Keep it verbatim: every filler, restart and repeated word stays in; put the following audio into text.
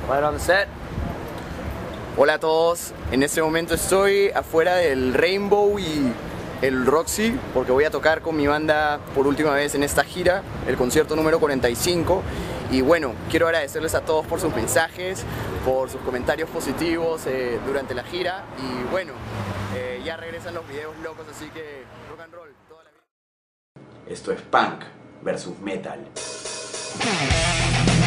Right on the set. Hola a todos, en este momento estoy afuera del Rainbow y el Roxy porque voy a tocar con mi banda por última vez en esta gira, el concierto número cuarenta y cinco. Y bueno, quiero agradecerles a todos por sus mensajes, por sus comentarios positivos eh, durante la gira. Y bueno, eh, ya regresan los videos locos, así que rock and roll toda la vida. Esto es punk versus metal.